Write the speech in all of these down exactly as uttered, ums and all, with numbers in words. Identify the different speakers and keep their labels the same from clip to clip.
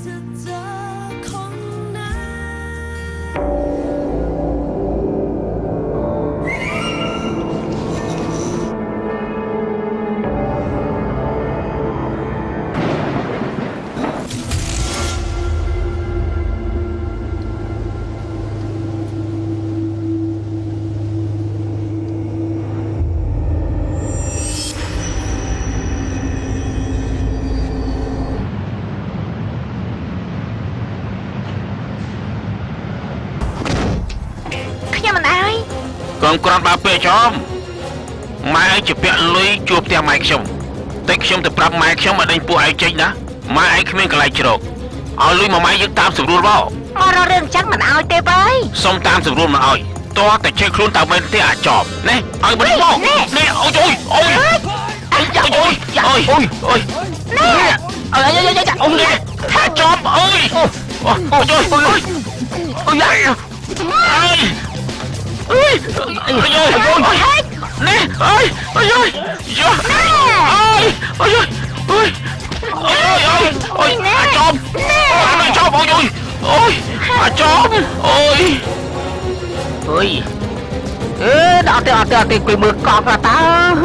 Speaker 1: còn con bà bê cho mai chụp bẹ lưới chụp theo mai xong tết xong từ prap mai xong mà đánh phụ ai chết đó mai ai không biết cái này chưa ở lưới mà mai dứt tam sụp luôn bao
Speaker 2: mà ra rừng chắc mình ao tê với
Speaker 1: xong tam sụp luôn mà ơi to tại chơi luôn tao bên thế à chọp nè ơi bên bao nè ôi trời ôi ôi ôi ôi ôi ôi nè ơi ơi ơi ơi ông nè thả chọp ơi ôi ôi trời ôi ôi ôi ơi ơi ơi ơi nè ơi ơi ơi ơi ơi ơi ơi ơi ơi à chom à chom ôi ôi ôi à chom ôi ôi ê đó tao tao tao quỳ mực cọp là tao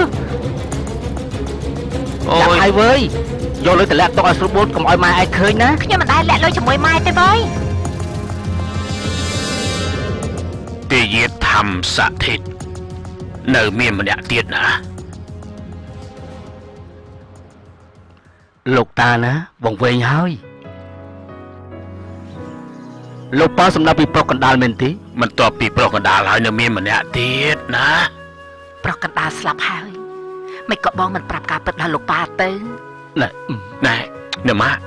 Speaker 1: ôi ai với vô lưới từ lẹ tao số bốn còn mọi mai ai khơi ná
Speaker 2: nhưng mà ai lẹ lưới cho mỗi mai tao với
Speaker 1: ตีเย็ดทำสะเทศเนื้อเมียมันเนี่ยเตียดนะลูกตานะวงเวงเฮ้ยลูกป้าสำนักปีโปรกันดาลเมนตีมันตัวปีโปรกันดาลให้เนื้อเมียมันเนี่ยเตียดนะ
Speaker 2: โปรกันดาลสลับเฮ้ยไม่ก็บอกมันปรับการเปิดดาลูกป้าเต้
Speaker 1: น่ะน่ะเนื้อมา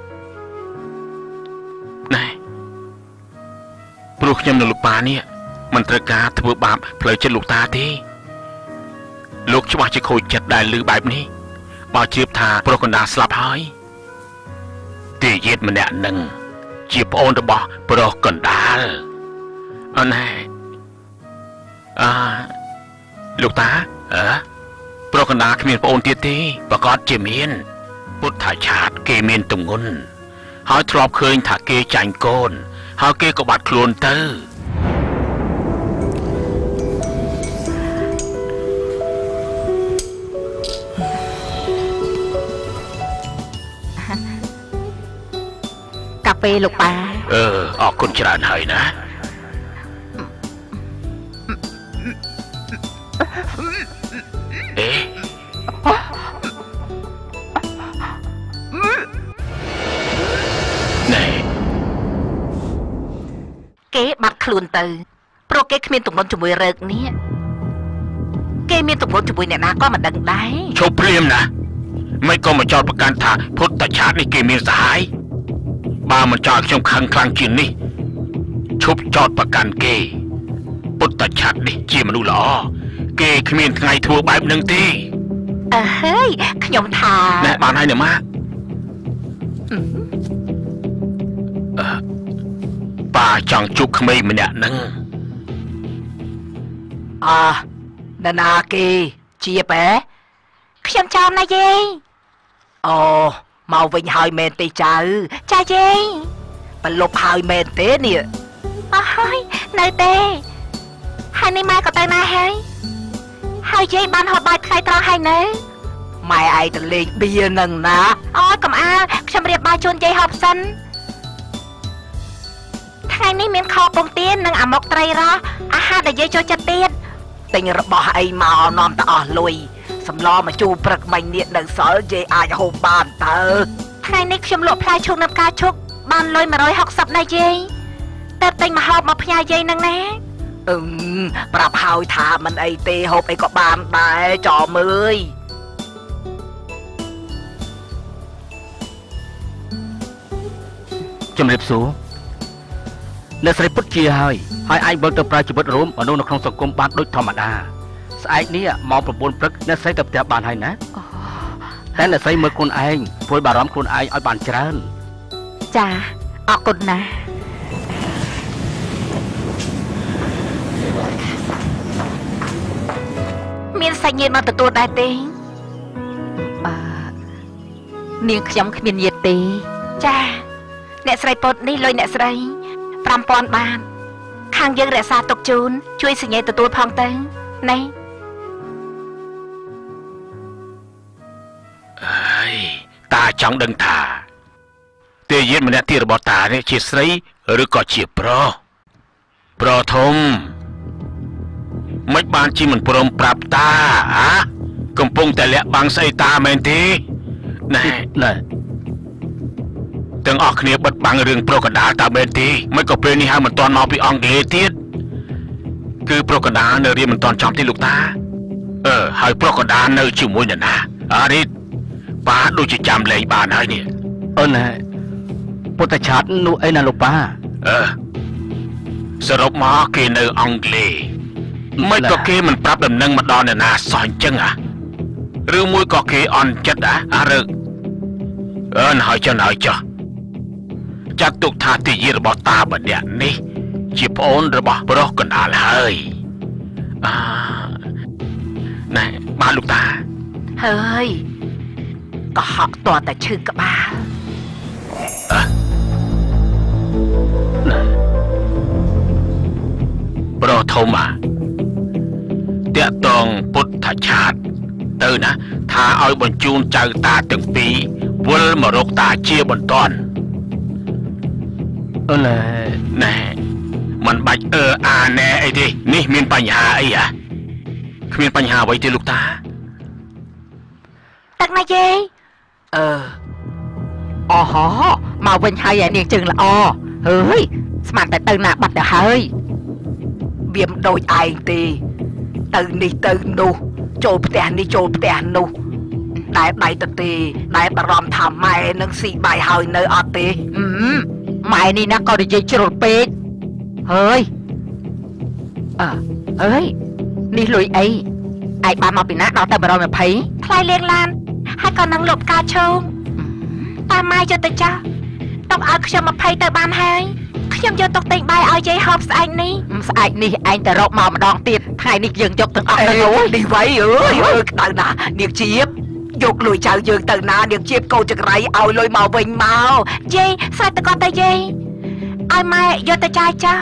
Speaker 1: น่ะปลุกยำเนื้อลูกป้าเนี่ยมันตระกาทบบาปเพลย์จะลูกตาที่ลูกช่วยจะคุยจัดได้หรือแบบนี้บ่เจียบทาโปรกันดาสลับหายตีเย็ดมันเนี่ยหนึ่งเจียบโอนตะบ่โปรกันดาอันไหนอ่าลูกตาเออโปรกันดาขมิ้นโอนเตี้ยที่ประกอบเจมีนพุทธชาติเกมีนตุงงุนหอยทรอบเคยถักเกจังโกนหอยเกกบัดโคลนเตอร์
Speaker 2: กาแฟลูกปลา
Speaker 1: เออออกคนจราหน่อยนะเอ๊ะไหน
Speaker 2: เก๋บัดคลุนตือโปรเก๋ขมิ้นตุ่มบนจุบวยเริกเนี่ยเก๋มีตุ่มบนจุบวยเนี่ยนะก็มาดังได้
Speaker 1: โชว์เพลียมนะไม่ก็มาจอดประกันถาพุทธชาติในเกมีสหายบ้ามันจอดช่องคังคลังจีนนี่ชุบจอดประกันเกพุทธชาตินี่จีมันดูหรอเกขมิ้นไงทัวร์แบบหนึ่งที
Speaker 2: เออเฮ้ยขยมทา
Speaker 1: แม่บ้านให้เนี่ยมากเออป่าจังจุกขมิ้นมันเนี่ยนั่ง
Speaker 2: อ่านานาเกเจียบะขยมจอมนายเย่อ๋อมาวิ่งหายเมนตีจ่าจ่าเย่เป็นลบหายเมนเต้เนี่ยอ๋อเฮ้ยนายเต้หายในไม้ก็ตายมาเฮ้ยหายเย่บ้านหอบใบใครตราหายเนื้อไม่ไอ้ตะเล็กเบียร์นั่งนะอ๋อกับอาฉันเรียบใบชนเย่หอบสันทางนี้มีนคอปงเตี้ยนนั่งอ่ะมกไตรรออาหารแต่เย่โจจะเตี้ยนติงระบไอ้มานอมตาอ่อนลุยสำล้อมาจูปรักมันเนี่ยหนังสอเจอาโฮบานเตอร์ทางนี้ชมหลบพลายชงน้ำกาชกบานลอยมาร้อยหกสับนายเจแต่ติงมาหอบมาพยาเจนังนะอืมปรับหายถามันไอเตหอบไอก็บานได้จ่อมือ
Speaker 1: จำเรียบสูเนื้อใส่ปุ๊ดเจียให้ให้ไอ้เบิร์ตปลายจุดร่มอนุนครองสังคมบ้านโดยธรรมดาสายนี้มองประบวนปลึกเนื้อใส่กับแต่บานให้นะแต่เนื้อใส่เมื่อคนเองพูดบารมคนเองเอาบานเจริญ
Speaker 2: จ้าออกกฎนะมีนใส่เย็นมาตัวได้เต็งเนียงขยำขมิ้นเย็ดตีจ้าអ្នកស្រីពុតនេះលុយអ្នកស្រីប្រាំពាន់បានខាងយើងរក្សាទុកជូនជួយសញ្ញេទទួលផងទៅណែ
Speaker 1: អើយតាចង់ដឹងថាទាយានម្នាក់ទៀតរបស់តានេះជាស្រីឬក៏ជាប្រុសប្រធំមិនបានជីមិនព្រមប្រាប់តាអាកំពុងតែលាក់បាំងស្អីតាមែនទេណែណែទាំងអស់គ្នាបិទបាំងរឿងប្រុសកណ្ដាលតាមែនទេមិនក៏ពេលនេះហើយមិនទាន់មកពីអង់គ្លេសទៀតគឺប្រុសកណ្ដាលនៅរៀនមិនទាន់ចំទេលោកតាអឺហើយប្រុសកណ្ដាលនៅជាមួយអ្នកណាអារីតប៉ាដូចជាចាំលែងបានហើយនេះ
Speaker 3: អូនពុទ្ធឆាតនោះអីណាលោកប៉ា
Speaker 1: អឺសរុបមកគេនៅអង់គ្លេសមិនក៏គេមិនប្រាប់ដំណឹងមកដល់អ្នកណាសោះអញ្ចឹងអាឬមួយក៏គេអន់ចិត្តអាអារើអើហើយចុះហើយចុះចាត់ទុកថាទាយារបស់តាម្នាក់នេះជាប្អូនរបស់ប្រុសកណ្ដាលហើយអាណែបានលោកតា
Speaker 2: ហើយក៏ហក់តតែឈឺក្បាល
Speaker 1: អឺប្រុសធំអាតាក់តងពុទ្ធឆាតទៅណាថាឲ្យបញ្ជូនចៅតាទាំងពីរវិលមករកតាជាបន្ទាន់
Speaker 3: អូន
Speaker 1: ណែមិនបាច់អឺអាណែអីទេនេះមានបញ្ហាអីហ៎គ្មានបញ្ហាអ្វីទេលោកតា
Speaker 2: ទឹកណាយាយអឺអូហោមកវិញហើយឯនាងជើងល្អហើយស្មានតែទៅណាបាត់ទៅហើយវាមិនដូចឯងទេទៅនេះទៅនោះចូលផ្ទះនេះចូលផ្ទះនោះតែដៃទៅទេតែបារម្ភថាម៉ែនឹងស៊ីបាយហើយនៅអត់ទេម៉ែនេះណាក៏និយាយជ្រុលពេកហើយអើអើយនេះលុយអីឯងបានមកពីណាដល់តែone twentyថ្លៃលេងឡានហើយក៏នឹងលុបការឈោងតាម៉ែយកទៅចាស់ទុកឲ្យខ្ញុំtwentyទៅបានហើយខ្ញុំយកទុកទិញបាយឲ្យយាយហូបស្អែកនេះស្អែកនេះឯងទៅរកមកម្ដងទៀតថ្ងៃនេះយើងយកទាំងអស់ទៅនេះវៃអើយអើក្តៅណាស់នាងជាតិយកលុយចៅយើងទៅណានាងជាតិកោចង្រៃឲ្យលុយមកវិញមកយាយស្រេចទៅគាត់ទៅយាយឲ្យម៉ែយកទៅចាយចាស់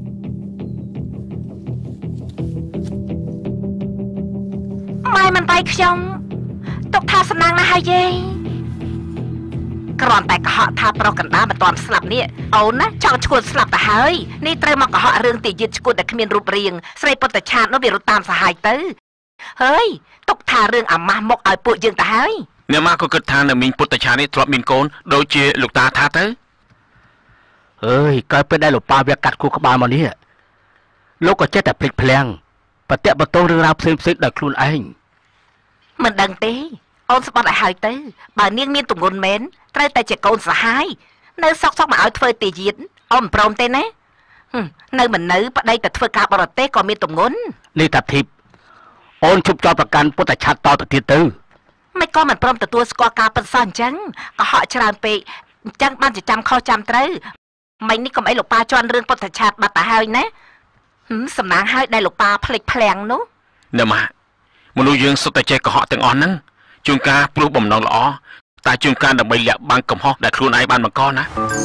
Speaker 2: ម៉ែមិនបាយខ្ញុំទុកថាសំណាងណាស់ហើយយាយគ្រាន់តែកុហកថាប្រុសកណ្ដាលមិនទាន់ស្លាប់នេះអូនណាចង់ឈួតស្លាប់ទៅហើយនេះត្រូវមកកុហករឿងទាយាទឈួតតែគ្មានរូបរាងស្រីពុទ្ធឆាតនោះវារត់តាមសហាយទៅហើយទុកថារឿងអាម៉ាស់មកឲ្យពួកយើងទៅហើយ
Speaker 1: អ្នកម៉ាក៏គិតថានៅមីងពុទ្ធឆាតនេះធ្លាប់មានកូនដូចជាលោកតាថាទៅ
Speaker 3: អើយកើតពេលដែលលោកប៉ាវាកាត់គូក្បាលមកនេះលោកក៏ចេះតែភ្លេចភ្លាំងបតិបតោរឿងរ៉ាវផ្សេងផ្សេងដោយខ្លួនឯង
Speaker 2: មិនដឹងទេអូនស្បត់ឲ្យហើយទៅបើនាងមានទម្ងន់មែនត្រូវតែជាកូនសហាយនៅសក់សក់មកឲ្យធ្វើទាយាទអូនមិនព្រមទេណានៅមិននៅប្តីទៅធ្វើការបរទេសក៏មានទម្ងន់
Speaker 3: នេះតាធីបអូនជប់ចោលប្រកាន់ពុទ្ធឆាតតទៅទៀតទៅ
Speaker 2: មិនក៏មិនព្រមទទួលស្គាល់ការពិតសោះអញ្ចឹងកុហកច្រើនពេកអញ្ចឹងបានជាចាំខុសចាំត្រូវមិននេះកុំអីលោកប៉ាជន់រឿងពុទ្ធឆាតបាត់ទៅហើយណាសំណាងហើយដែលលោកប៉ាភ្លេចភ្លាំងនោះ
Speaker 1: ណែម៉ាមនុស្សយើងសុទ្ធតែចេះកុហកទាំងអស់ហ្នឹងជួនកាលព្រោះបំណងល្អតែជួនកាលដើម្បីលាក់បាំងកំហុសដែលខ្លួនឯងបានបង្កណា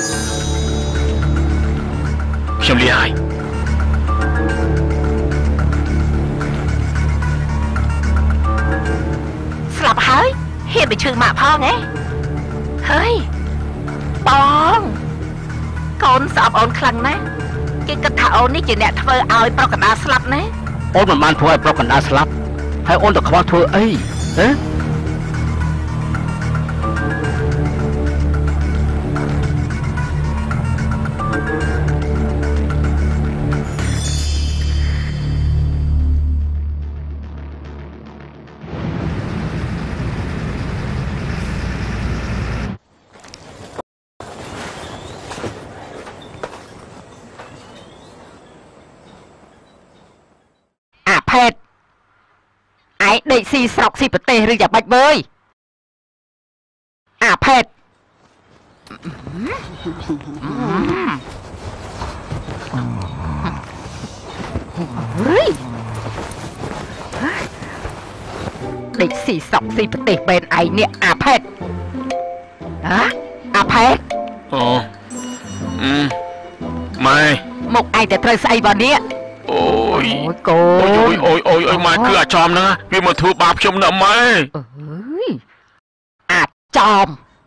Speaker 1: ខ្ញុំលាហើយ
Speaker 2: ស្លាប់ហើយហ៊ានទៅឈឺម៉ាក់ផងហ៎ហើយបងកូនស្អប់អូនខ្លាំងណាស់គេគិតថាអូននេះជាអ្នកធ្វើឲ្យប្រុសកណ្ដាលស្លាប់ណា
Speaker 3: អូនមិនបានធ្វើឲ្យប្រុសកណ្ដាលស្លាប់ហើយអូនទៅខ្វល់ធ្វើអីហ៎
Speaker 2: ផេតឯងដេកស៊ីស្រុកស៊ីប្រទេសឬយ៉ាងបាច់វើយអាផេតដេកស៊ីស្រុកស៊ីប្រទេសបែនឯងនេះអាផេតហ៎អាផេត
Speaker 1: អូ
Speaker 2: một ai để trời say vào nia
Speaker 1: អូយ
Speaker 2: ôi cô
Speaker 1: អូយអូយអូយអូយម៉ែគឺអាចចំហ្នឹងវាមកធ្វើបាបខ្ញុំណាស់ម៉ែ
Speaker 2: ơi à chòm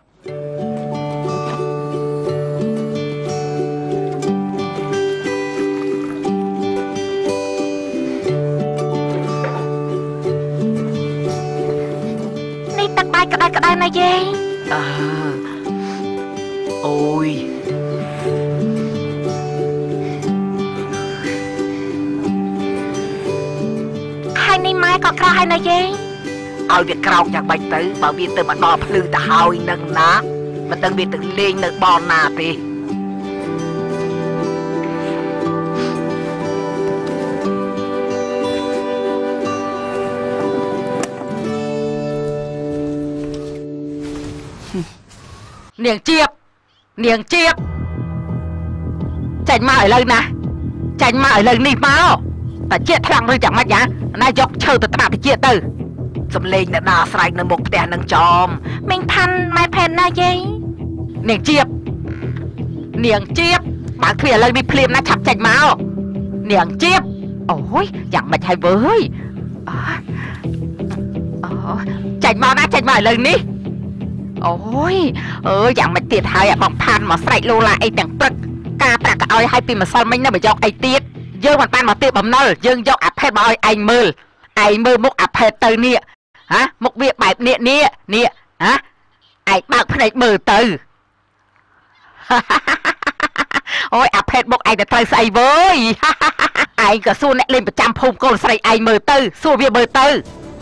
Speaker 2: này tắt bài cái bài cái bài này gì à ôi hai này mai có cả hai này gì ឲ្យវាក្រោកយ៉ាងបាច់ទៅបើវាទៅមកដល់ភ្លឺទៅហើយនឹងណាមិនដឹងវាទៅលេងនៅបនណាទេនាងจี๊បនាងจี๊បចាញ់មកឥឡូវណាចាញ់មកឥឡូវនេះមកតែជាតិខ្លាំងឬយ៉ាងម៉េចយ៉ាងណាយកឈើទៅត្រាក់ទៅជាតិទៅ សំលេងអ្នកណាស្រែកនៅមុខផ្ទះនឹងចោមមីងផាន់ម៉ែផែនណាយាយនាងจี๊បនាងจี๊បបើគ្រាឥឡូវនេះភ្លាមណាឆាប់ចាច់មកនាងจี๊បអូយយ៉ាងម៉េចហើយវើយអូចាច់មកណាចាច់មកឥឡូវនេះអូយអើយយ៉ាងម៉េចទៀតហើយបងផាន់មកស្រែកលូឡាអីទាំងព្រឹកការប្រាក់ក៏ឲ្យឲ្យពីម្សិលមិញនៅមកយកអីទៀតយើងមិនបានមកទៀតបំណុលយើងយកអាផេតមកឲ្យឯងមើលឯងមើលមុខអាផេតទៅនេះ hả một việc bài nè nè nè hả ai bác phải mờ từ ôi áp hết một ai đã tay say với ai cả xua nè lên một trăm phùng con say ai mờ từ xua việc mờ từ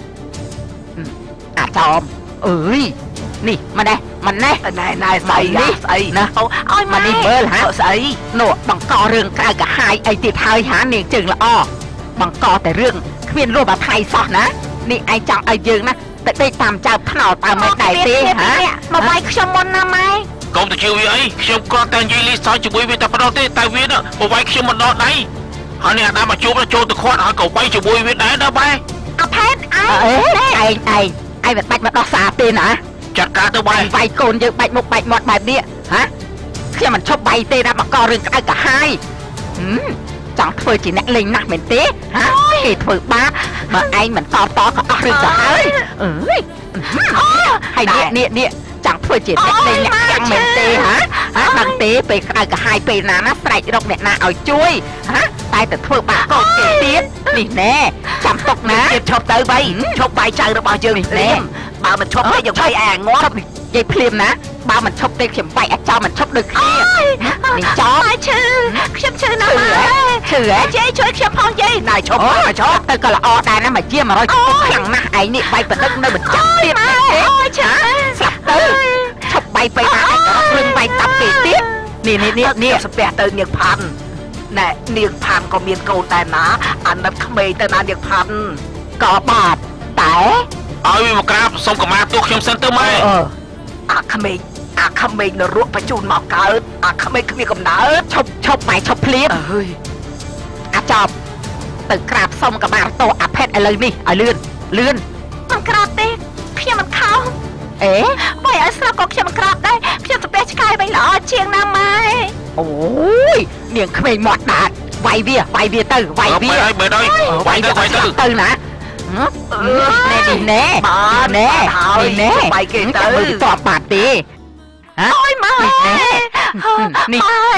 Speaker 2: à chòm ơi nè mà đây mình nè này này say đi say nè ôi mà đi mờ hả say nọ bằng co rừng cả cả hai ai tiệt hai hả nè chừng là o bằng co tại rừng khuyên luôn bà thay sọt nè នេះឯងចង់ឲ្យយើងណាទៅដេកតាមចៅថ្នោតតាមមិនដែរទេហ៎មកវាយខ្ញុំមុនណាម៉ែកុំទៅជឿវាអីខ្ញុំគាត់តែនិយាយលីសើជាមួយវាតែប៉ុណ្ណោះទេតែវាណាមកវាយខ្ញុំមិនដល់ដៃហើយនេះអាដាមមកជួបចូលទៅខាត់ហើយក៏វាយជាមួយវាដែរណាបែអផេតឯងឯងឯងឯងមិនបាច់មកដោះសារទេណាចាត់ការទៅបាយវាយកូនយើងបាច់មុខបាច់មាត់បែបនេះហ៎ខ្ញុំមិនឈប់បាយទេណាមកករឿងក្តៅកាហាយចង់ធ្វើជាអ្នកលេងណាស់មែនទេហ៎គេធ្វើបាបបើឯងមិនតតក៏អស់រឿងទៅហើយអើយហើយនេះនេះនេះចង់ធ្វើជាអ្នកលេងអ្នកយ៉ាងមែនទេហ៎ហ៎ដឹងទេពេលក្តៅកាហាយពេលណាណាស្រែករកអ្នកណាឲ្យជួយហ៎តែទៅធ្វើបាបកូនគេទៀតនេះណែចាំទុកណាទៀតឈប់ទៅបីឈប់បាយចៅរបស់យើងនេះណែបើមិនឈប់ទេយើងបាយអាងាប់និយាយភ្លាមណាបើមិនឈប់ទេខ្ញុំបាយអាចចោលមិនឈប់ដូចគ្នានេះចោលឈឺខ្ញុំឈឺណាស់ឈឺហ៎ជ័យជួយខ្ញុំផងយាយណៃឈប់មកឈប់ទៅក៏ល្អដែរណាមកជាមករយខ្លាំងណាស់ឯងនេះបាយប្រដឹកនៅមិនចាប់ទៀតទេអូយឈឺស្លាប់ទៅឈប់បាយពេលណាឯងក៏ព្រឹងបាយតាប់គេទៀតនេះនេះនេះនេះស្ពះទៅនាងផាន់ណែនាងផាន់ក៏មានកូនតែណាអាណិតក្មេងទៅណានាងផាន់ក៏បាត់តែឲ្យវាមកក្រាបសុំកម្មាទោសខ្ញុំសិនទៅម៉ែអាក្មេងអាក្មេងនរកបញ្ជូនមកកើតអាក្មេងគ្មានកំណើតឈប់ឈប់ម៉ែឈប់ភ្លាមអើយអាចប់ទៅក្រាបសុំកម្មាទោសអាផេតឥឡូវនេះឲ្យលឿនលឿនមិនក្រាបទេខ្ញុំមិនខំអេបើឲ្យស្លាប់ក៏ខ្ញុំមិនក្រាបដែរខ្ញុំទៅផ្ទះឆ្កែវិញល្អជាងណាម៉ែអូយនាងក្មេងមាត់ដាតវាយវាវាយវាទៅវាយវាឲ្យមើលដល់វាយទៅវាយទៅទៅណាណែនេះណែណែហើយណែបាយគេទៅមើលតបបាត់ទេហ៎អូយម៉ែនេះនេះ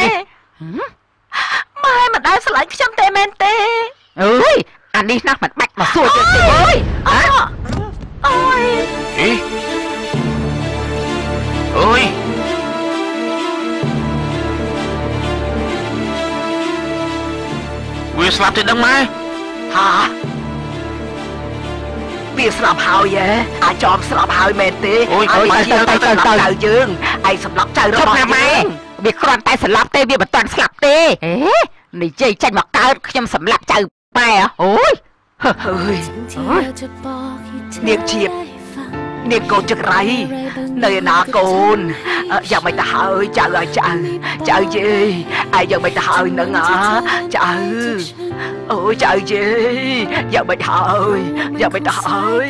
Speaker 2: ម៉ែមិនដែលស្រឡាញ់ខ្ញុំទេមែនទេអើយអានេះណាស់មិនបាច់មកសួរយើងទេអើយអូយអីអូយវាស្លាប់ទៅដឹងម៉ែហាវាស្លាប់ហើយហ៎អាចមស្លាប់ហើយមែនទេអូយទៅទៅទៅទៅទៅយើងឯងសម្លាប់ចៅរបស់ម៉ែវាគ្រាន់តែស្លាប់ទេវាមិនទាន់ស្លាប់ទេអេនិយាយចេញមកកើតខ្ញុំសម្លាប់ចៅប៉ែអូយអើយនាងជាតិនាងកូនចក្រៃនៅឯណាកូនយ៉ាងមិនទៅហើយចៅឲ្យចៅចៅយេឯងយ៉ាងមិនទៅហើយនឹងហ៎ចៅអូយចៅយេយ៉ាងមិនហើយយ៉ាងមិនទៅហើយ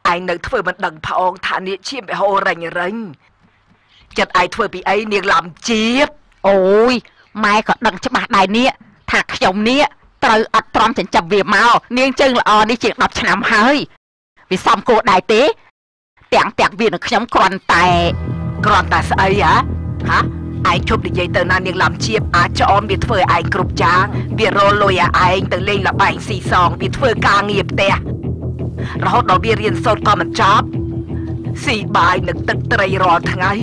Speaker 2: ឯងនៅធ្វើមិនដឹងផងថានាងឈាមបេហូររញរញចិត្តឯងធ្វើពីអីនាងឡំជាតិអូយម៉ែក៏ដឹងច្បាស់ដែរនេះថាខ្ញុំនេះត្រូវអត់ទ្រាំចិញ្ចឹមវាមកនាងជើងល្អនេះជាងដប់ឆ្នាំហើយវាសំគួរដែរទេទាំងទាំងវានឹងខ្ញុំគ្រាន់តែគ្រាន់តែស្អីហ៎ហាឯងជប់និយាយទៅណានាងឡំជាបអាចអមវាធ្វើឲ្យឯងគ្រប់យ៉ាងវារលុយឲ្យឯងទៅលេងលបែងស៊ីសងវាធ្វើការងារផ្ទះរហូតដល់វារៀនសូត្រក៏មិនចប់ស៊ីបាយនឹងទឹកត្រីរាល់ថ្ងៃ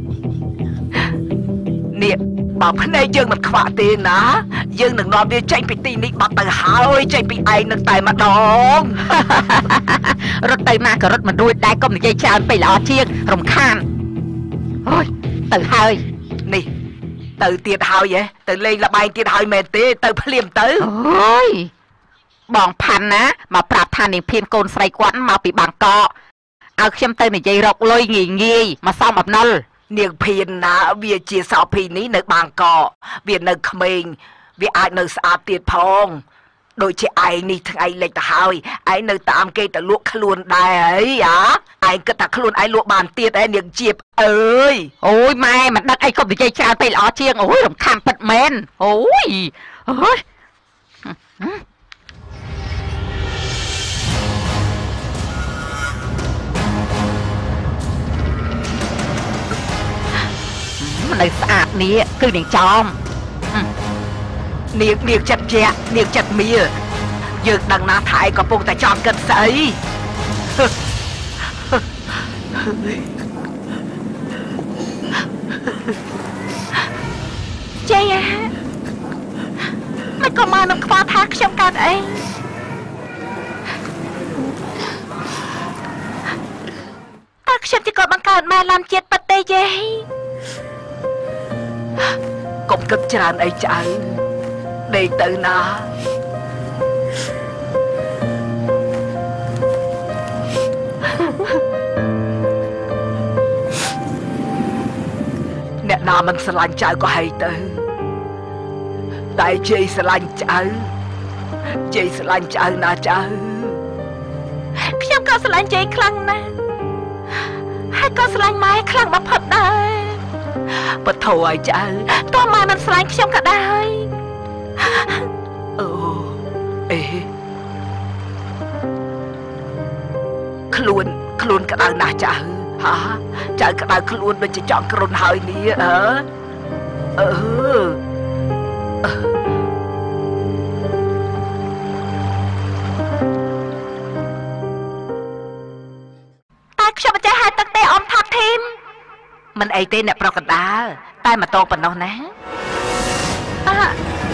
Speaker 2: នេះបើភ្នែកយើងមិនខ្វាក់ទេណាយើងនឹងនាំវាចេញពីទីនេះបាត់ទៅហើយចេញពីឯងនឹងតែម្ដងរត់ទៅណាក៏រត់មិនរួចដែរកុំនិយាយច្រើនពេកល្អជាងរំខានអូយទៅហើយនេះទៅទៀតហើយហ៎ទៅលេងលបែងទៀតហើយមែនទេទៅភ្លាមទៅអូយបងផាន់ណាមកប្រាប់ថានាងភៀនកូនស្រីគាត់មកពីបាងកកឲ្យខ្ញុំទៅនិយាយរកលុយងាយងាយមកសំអំណុលនាងភៀនណាវាជាសោភីនេះនៅបាងកកវានៅក្មេងវាអាចនៅស្អាតទៀតផងដូចជាឯងនេះថ្ងៃលិចទៅហើយឯងនៅតាមគេទៅលក់ខ្លួនដែរហីអាឯងគិតថាខ្លួនឯងលក់បានទៀតឯងនាងជាបអើយអូយម៉ែមិនដឹងអីក៏និយាយច្រើនពេកល្អជាងអូយរំខានពិតមែនអូយអូយនៅស្អាតនេះគឺនាងចំនាងនាងចិត្តជានាងចិត្តមៀយើងដឹងណាថាឯងកំពុងតែចង់គិតស្អីជ័យមិនក៏មកនឹងខ្វល់ថាខ្ញុំកើតអីតើខ្ញុំជាគាត់បង្កើតម៉ែឡាំជាតិប៉ាទេយេកុំគិតច្រើនអីចៅដេកទៅណាអ្នកណាមិនស្រឡាញ់ចៅក៏ហីទៅតែជ័យស្រឡាញ់ចៅជ័យស្រឡាញ់ចៅណាចៅខ្ញុំក៏ស្រឡាញ់ជ័យខ្លាំងណាស់ហើយក៏ស្រឡាញ់ម៉ែខ្លាំងបំផុតដែរបថោឲ្យចៅតើម៉ែមិនស្រឡាញ់ខ្ញុំក៏ដែរអូអេខ្លួនខ្លួនក្តៅណាស់ចៅហាចៅក្តៅខ្លួនដូចជាចង់គ្រុនហើយនេះអើអឺតែខ្ញុំមិនចេះហៅទឹកទេអ៊ំថាធីមមិនអីទេអ្នកប្រកដាលតែមកតោប៉ុណ្ណោះណាអើ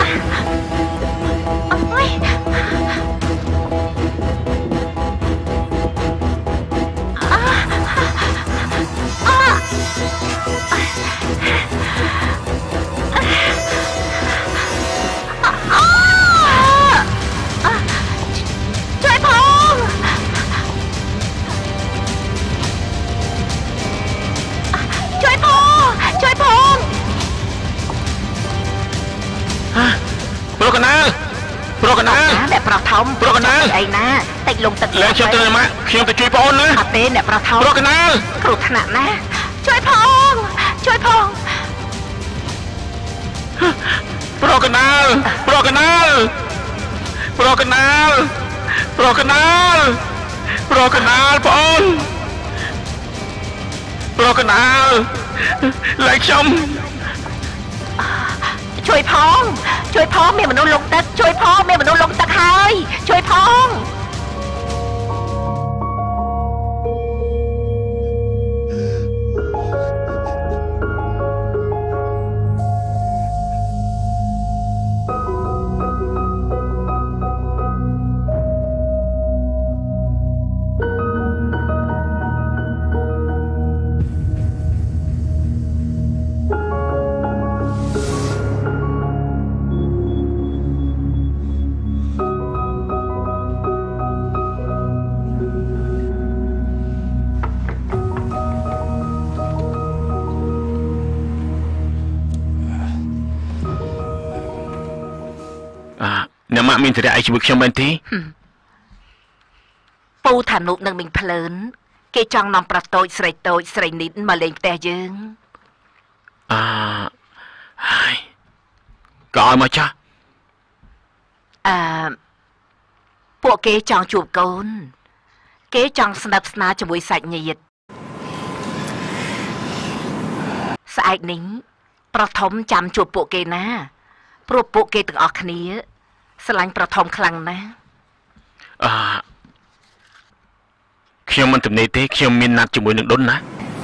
Speaker 2: អូយជួយផងជួយផងជួយផង
Speaker 1: ប្រកណាលប្រកណាល
Speaker 2: អ្នកប្រថម
Speaker 1: ប្រកណាល
Speaker 2: អីណាតិចលងទឹក
Speaker 1: ឡើងខ្ញុំទៅម៉ាក់ខ្ញុំទៅជួយបងអូនណា
Speaker 2: អត់ទេអ្នកប្រថម
Speaker 1: ប្រកណាល
Speaker 2: គ្រោះថ្នាក់ណាជួយផងជួយផង
Speaker 1: ប្រកណាលប្រកណាលប្រកណាលប្រកណាលប្រកណាលបងអូនប្រកណាលឡើងខ្ញុំ
Speaker 2: ជួយផងជួយផងមានមនុស្សលងទឹកជួយផងមានមនុស្សលងទឹកហើយជួយផង
Speaker 1: អ្នកម៉ាក់មានសេរីអីជាមួយខ្ញុំមែនទេ
Speaker 2: ពូថានុនឹងមីងភ្លើនគេចង់នាំប្រតូចស្រីតូចស្រីនិតមកលេងផ្ទះយើង
Speaker 1: អឺហើយក៏ឲ្យមកចាស់
Speaker 2: អឺពួកគេចង់ជួបកូនគេចង់ស្និទ្ធស្នាលជាមួយសាច់ញាតិស្អែកនេះប្រធមចាំជួបពួកគេណាព្រោះពួកគេទាំងអស់គ្នាស្រឡាញ់ប្រធមខ្លាំងណាស់
Speaker 1: អឺខ្ញុំមិនទំនេរទេខ្ញុំមានណាត់ជាមួយនឹងដុនណា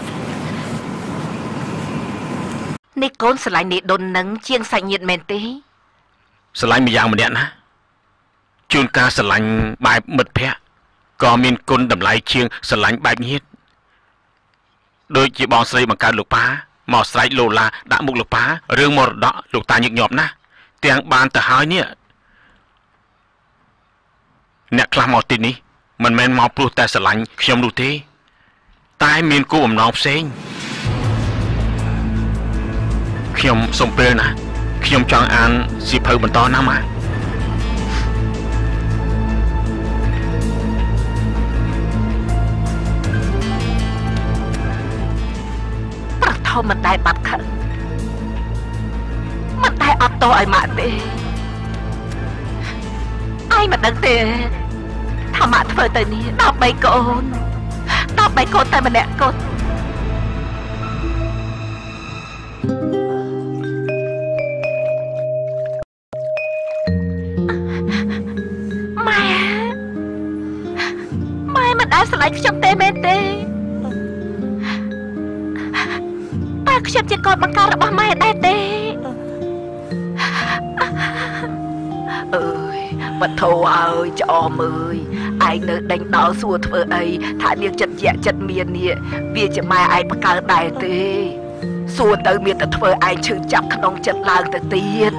Speaker 2: នេះកូនស្រឡាញ់នេះដុននឹងជាងសាច់ញាតិមែនទេ
Speaker 1: ស្រឡាញ់ម្យ៉ាងម្នាក់ណាជួនកាលស្រឡាញ់បែបមិត្តភក្តិក៏មានគុណតម្លៃជាងស្រឡាញ់បែបញាតិដូចជាបងស្រីបង្កើតលោកប៉ាមកស្រែកលូឡាដាក់មុខលោកប៉ារឿងមរតកលោកតាញឹកញាប់ណាស់ទាំងបានទៅហើយនេះអ្នកខ្លះមកទីនេះមិនមែនមកព្រោះតែស្រឡាញ់ខ្ញុំនោះទេតែមានគោលបំណងផ្សេងខ្ញុំសូមពេលណាខ្ញុំចង់អានសៀវភៅបន្តណាម៉ា
Speaker 2: ប្រធមមិនដែលបាត់ខឹងមិនដែលអត់តឲ្យម៉ាក់ទេឯងមិនដឹងទេថាម៉ាក់ធ្វើទៅនេះដើម្បីកូនដើម្បីកូនតែម្នាក់កូនម៉ែម៉ែមិនដែលស្រឡាញ់ខ្ញុំទេមែនទេតែខ្ញុំជាកូនបង្ការរបស់ម៉ែដែរទេអើយបធោអើយច្អមអើយឯងនៅដេញដោលសួរធ្វើអីថានាងចិត្តជាចិត្តមាននេះវាជាម៉ែឯងបង្កើតដែរទេសួរទៅមានតែធ្វើឯងឈឺចាប់ក្នុងចិត្តឡើងទៅទៀត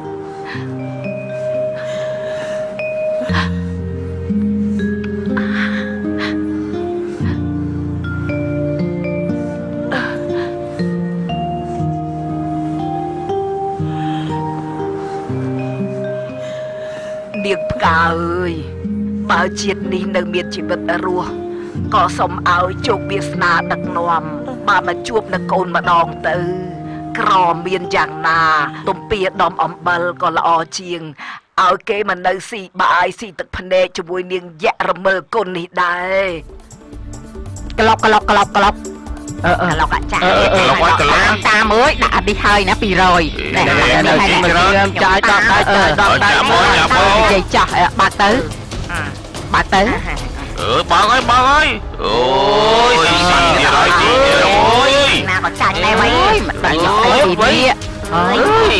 Speaker 2: នាងផ្កាអើយបើជាតិនេះនៅមានជីវិតរស់ក៏សូមឲ្យជោគវាសនាដឹកនាំបើមកជួបនឹងកូនម្ដងទៅក្រមានយ៉ាងណាទំពាដំអំបិលក៏ល្អជាងឲ្យគេមកនៅស៊ីបាយស៊ីទឹកភ្នែកជាមួយនាងយៈរមិលគុណនេះដែរក្លុកក្លុកក្លុកក្លុកអឺអឺក្លុកអាចារ្យតាមអើយដាក់នេះហើយណាពីរយនេះនេះហើយខ្ញុំចាយដល់ដៃចាយដល់ដៃមកនិយាយចាស់បាត់ទៅបាត់ទៅ
Speaker 1: អើបងអើយបងអើយអូយស៊ីស៊ីទៀតហើយទីទៀតអូយ
Speaker 2: ណាក៏ចាញ់ដែរវ៉ៃមិនដឹងអីនេះអើយ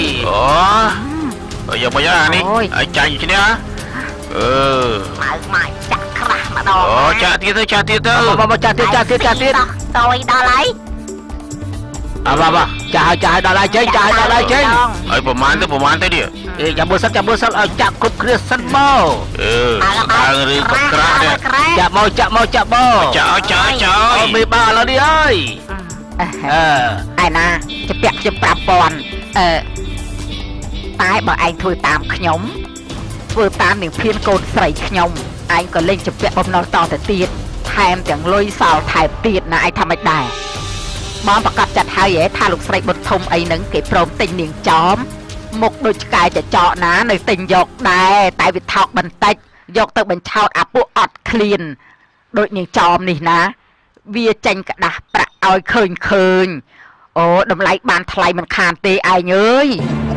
Speaker 1: អូយកមកយ៉ានេះឲ្យចាញ់ឈ្នះអឺ
Speaker 2: ម៉ៅម៉ាច់ចាក់ក្រាស់ម្ដង
Speaker 1: អូចាក់ទៀតទៅចាក់ទៀតទៅ
Speaker 3: មកចាក់ទៀតចាក់ទៀតចាក់ទៀត
Speaker 2: តយដល់ហើយ
Speaker 3: អើបាទចាស់ចាស់ដល់ហើយចេញចាស់ដល់ហើយចេញ
Speaker 1: ហើយប្រហែលទៅប្រហែលទៅនេះ
Speaker 3: អេចាំមើលសិនចាំមើលសិនឲ្យចាក់គ្រប់គ្រាសិនមក
Speaker 1: អឺឡើងឬបក្រាស់នេះ
Speaker 3: ចាក់មកចាក់មកចាក់មក
Speaker 1: ចាក់ចាក់ចាក់
Speaker 3: អូមេបាឥឡូវនេះអើយ
Speaker 2: អឺឯណាជាពាក់ខ្ញុំប្រាំពាន់អឺតែបើឯងធ្វើតាមខ្ញុំធ្វើតាមនាងភៀនកូនស្រីខ្ញុំឯងក៏លេងជាពាក់បំណុលតទៅទៀតថែមទាំងលុយសល់ថែមទៀតណាឯងថាមិនដែរបងប្រកាសចាត់ហើយហ៎ថាលោកស្រីបុត្រធំអីហ្នឹងគេព្រមទិញនាងចោមមុខដូចឆ្កែចចកណានៅទិញយកដែរតែវាថោកបន្តិចយកទៅបញ្ឆោតអាពួកអត់ឃ្លានដូចនាងចោមនេះណាវាចេញក្តាស់ប្រាក់ឲ្យឃើញឃើញអូតម្លៃបានថ្លៃមិនខានទេឯងអើយ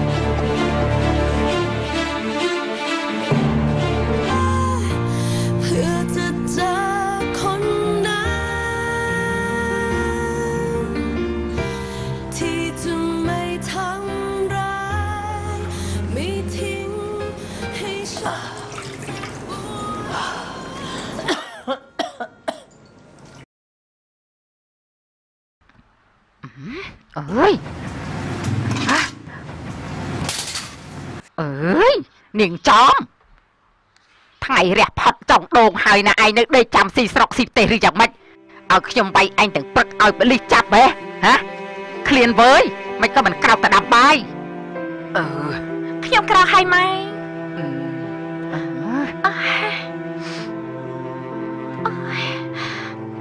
Speaker 2: អើយអើយនាងចំថ្ងៃរះផាត់ចង់ដងហើយណាឯងនៅដេកចាំស៊ីស្រុកស៊ីផ្ទះឬយ៉ាងម៉េចឲ្យខ្ញុំវាយឯងទាំងព្រឹកឲ្យបលិសចាប់ហ៎ហ៎ឃ្លានវើយមិនក៏មិនក្រោកទៅដាំបាយអឺខ្ញុំក្រោកហើយម៉ែ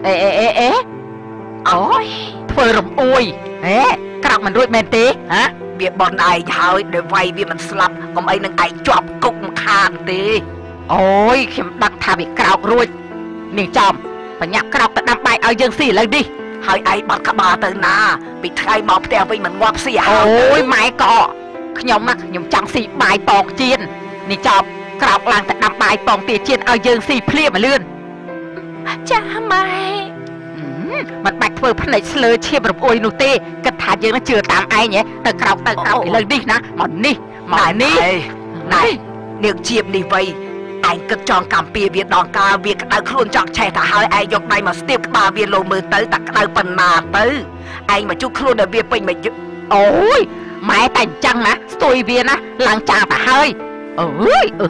Speaker 2: អេអេអេអេអូយធ្វើរំអួយហេក្រោកមិនរួចមែនទេហ៎វាបនឯងហើយដែលវាយវាមិនស្លាប់កុំអីនឹងឯងជាប់គុកមិនខានទេអូយខ្ញុំដឹងថាវាក្រោករួចនាងចំបញ្ញាក្រោកទៅដាំបាយឲ្យយើងស៊ីឥឡូវនេះហើយឯងបាត់ក្បាលទៅណាពីថ្ងៃមកផ្ទះវិញមិនងាប់ស៊ីហើយអូយម៉ែកខ្ញុំណាខ្ញុំចង់ស៊ីបាយពងចៀននេះចប់ក្រោកឡើងទៅដាំបាយពងទាចៀនឲ្យយើងស៊ីភ្លាមលឿនចាម៉ែមិនបាច់ធ្វើភ្នែកស្លើឈាមរំអួយនោះទេគិតថាយើងនឹងជឿតាមឯងទៅក្រោកទៅក្រោកឥឡូវនេះណាមកនេះមកនេះណែនាងជាបនេះវៃឯងគិតចង់កំពៀវាដងកាវាក្តៅខ្លួនចង់ឆេះទៅហើយឯងយកដៃមកស្ទាបក្បាលវាលោមើលទៅតែក្តៅប៉ុណ្ណាទៅឯងមកជួបខ្លួនដល់វាពេញមកអូយម៉ែតែអញ្ចឹងណាស្ទួយវាណាឡើងចាទៅហើយអូយអឺ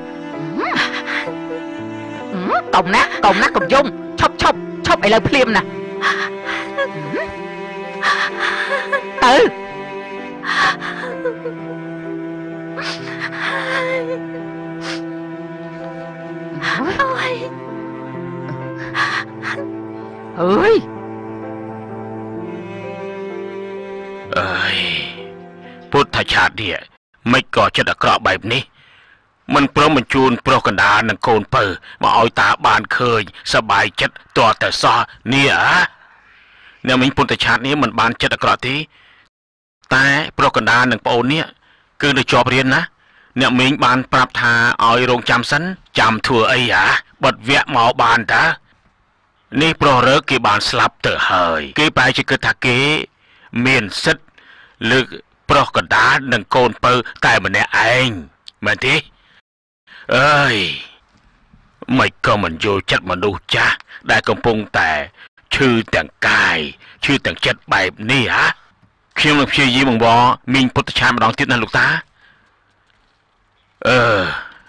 Speaker 2: កុំណាកុំណាកុំយំឈប់ឈប់ឈប់ឥឡូវភ្លាមណាទៅអើយ
Speaker 1: អើយពុទ្ធឆាតនេះមិនក៏ចិត្តអាក្រក់បែបនេះមិនព្រមបញ្ជូនប្រុសកណ្ដាលនិងកូនពៅមកឲ្យតាបានឃើញសบายចិត្តតើតែសោះនេះអាអ្នកមិញពុទ្ធឆាតនេះមិនបានចិត្តអាក្រក់ទេតែប្រុសកណ្ដាលនិងប្អូននេះគឺនៅជាប់រៀនណាអ្នកមិញបានប្រាប់ថាឲ្យរងចាំសិនចាំធ្វើអីហ่าបិទវគ្គមកបានតានេះប្រុសរើគេបានស្លាប់ទៅហើយគេប្រហែលជាគិតថាគេមានសិទ្ធិលើកប្រុសកណ្ដាលនិងកូនពៅតែម្នាក់ឯងមែនទេអើយមិនក៏មិនយល់ចិត្តមនុស្សចាស់ដែលកំពុងតែឈឺទាំងកាយឈឺទាំងចិត្តបែបនេះហ่าខ្ញុំនឹងព្យាយាមបង្វល់មីងពុទ្ធឆាតម្ដងទៀតណាលោកតាអឺ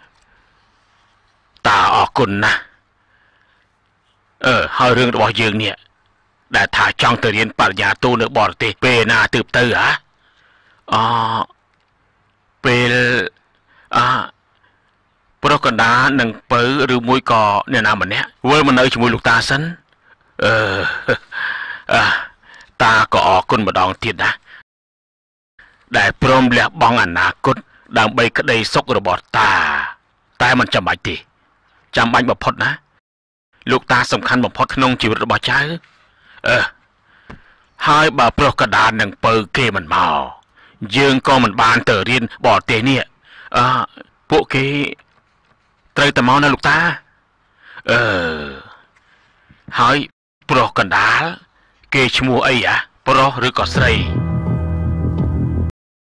Speaker 1: តាអរគុណណាស់អឺហើយរឿងរបស់យើងនេះដែលថាចង់ទៅរៀនបរិញ្ញាទូនៅបរទេសពេលណាទើបទៅហ่าអពេលអប្រុសកណ្ដាលនឹងពៅឬមួយក៏អ្នកណាម្នាក់វិលមកនៅជាមួយលោកតាសិនអឺអឺតាក៏អរគុណម្ដងទៀតណាដែលព្រមលះបង់អនាគតដើម្បីក្តីសុខរបស់តាតែមិនចាំបាច់ទេចាំបាច់បំផុតណាលោកតាសំខាន់បំផុតក្នុងជីវិតរបស់ចៅអឺហើយបើប្រុសកណ្ដាលនឹងពៅគេមិនមកយើងក៏មិនបានទៅរៀនបរទេសនេះអឺពួកគេត្រូវតែមកណាលោកតាអឺហើយប្រុសកណ្ដាលគេឈ្មោះអីហ៎ប្រុសឬក៏ស្រី